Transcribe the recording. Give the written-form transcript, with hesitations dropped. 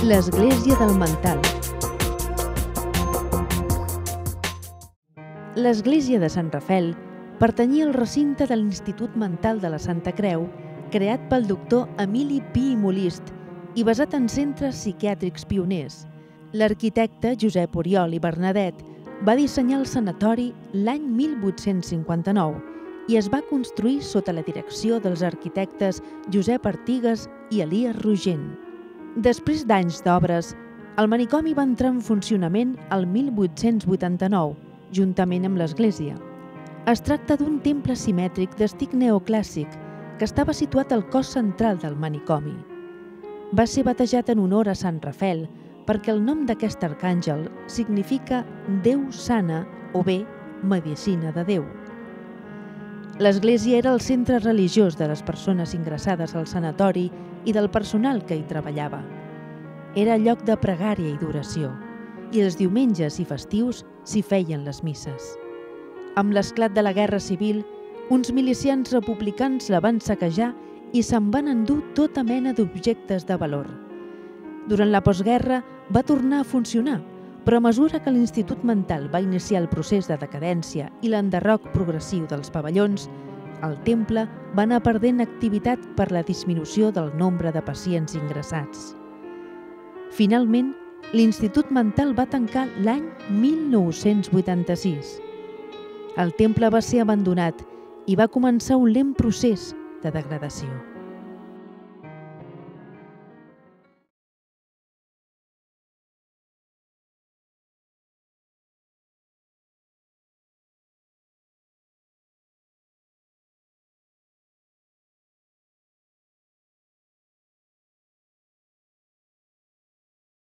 L'església del Mental. L'església de Sant Rafel pertanyia al recinte de l'Institut Mental de la Santa Creu, creat pel doctor Emili Pi i Molist i basat en centres psiquiàtrics pioners. L'arquitecte Josep Oriol i Bernadet va dissenyar el sanatori l'any 1859 i es va construir sota la direcció dels arquitectes Josep Artigas i Elies Rogent. Després d'anys d'obres, el manicomi va entrar en funcionament el 1889, juntament amb l'església. Es tracta d'un temple simètric d'estil neoclàssic que estava situat al cos central del manicomi. Va ser batejat en honor a Sant Rafel perquè el nom d'aquest arcàngel significa Déu sana o bé medicina de Déu. L'església era el centre religiós de les persones ingressades al sanatori i del personal que hi treballava. Era lloc de pregària i d'oració, i els diumenges i festius s'hi feien les misses. Amb l'esclat de la Guerra Civil, uns milicians republicans la van saquejar i se'n van endur tota mena d'objectes de valor. Durant la postguerra va tornar a funcionar, però a mesura que l'Institut Mental va iniciar el procés de decadència i l'enderroc progressiu dels pavellons, el temple va anar perdent activitat per la disminució del nombre de pacients ingressats. Finalment, l'Institut Mental va tancar l'any 1986. El temple va ser abandonat i va començar un lent procés de degradació.